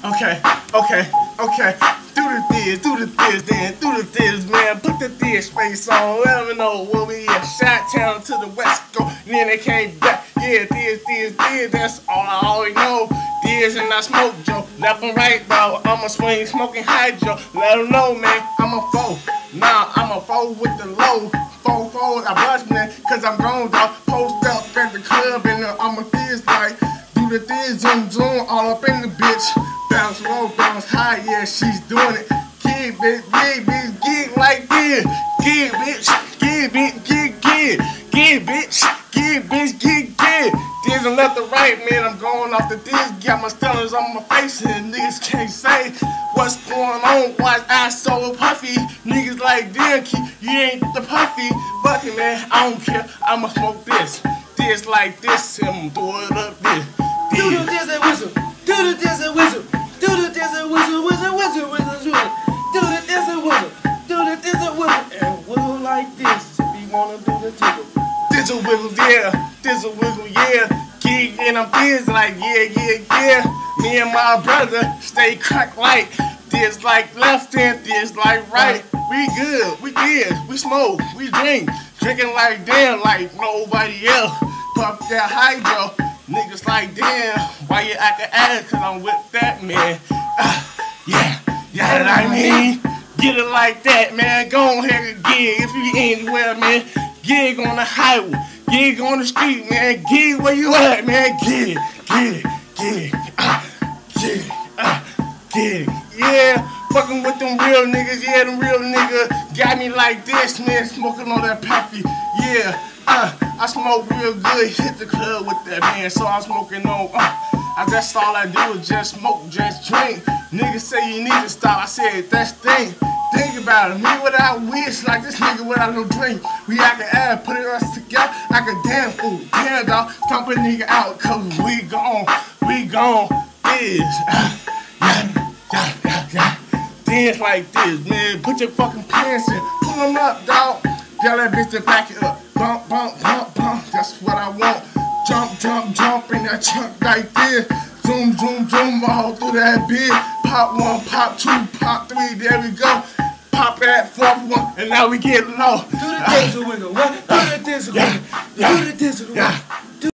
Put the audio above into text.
Okay, okay, okay. Do the this, then do the this, man. Put the this face on. Let me know where we at. Shot town to the west coast, and then they came back. Yeah, this, that's all I always know. This and I smoke, Joe. Left and right, though. I'm a swing, smoking hydro. Let them know, man. I'm a foe. Nah, I'm a foe with the low. Foe, I bust, man, cause I'm gone, dog. Post up at the club, and I'm a this like. Do the this, zoom, all up in the bitch. Bounce low, bounce high, yeah, she's doing it. Get, bitch, get like this. Get, bitch, get, bitch, get. This and left and right, man, I'm going off the this. Got my stellars on my face, and niggas can't say what's going on. Why I so puffy? Niggas like this, you ain't the puffy. Bucket, man, I don't care, I'ma smoke this. This like this, and I'ma throw it up this. Do the this and whistle. Do the this and whistle. Do the this and whistle, whistle. Do the this and whistle. Do the this and whistle. And whistle like this if you wanna do the tickle. Dizzle wiggle, yeah. Dizzle wiggle, yeah. Gig and I'm biz like, yeah. Me and my brother stay crack like this like left and this like right. We good, we smoke, we drink. Drinking like damn, like nobody else. Puff that hydro. Niggas like, damn, why you acting ass? Cause I'm with that, man. Yeah, what I mean? Get it like that, man. Go ahead and gig if you anywhere, man. Gig on the highway, gig on the street, man. Gig where you at, man. Gig. Yeah, fucking with them real niggas, yeah, them real niggas got me like this, man. Smoking on that puffy, yeah. I smoke real good, hit the club with that, man, so I'm smoking on, that's all I do is just smoke, just drink. Niggas say you need to stop, I said, that's thing. Think about it, me without wish, like this nigga without no drink. We I can add, put it us together like a damn fool. Damn, dog, stomp a nigga out, cause we gone, is, dance like this, man, put your fucking pants in, pull them up, dog. Tell that bitch to back it up. Bump, that's what I want. Jump in that chunk like this. Zoom, all through that bitch. Pop one, pop two, pop three, there we go. Pop that fourth one, and now we get low. Do the dizzle wiggle, what? Do the dizzle wiggle. Do the dizzle wiggle.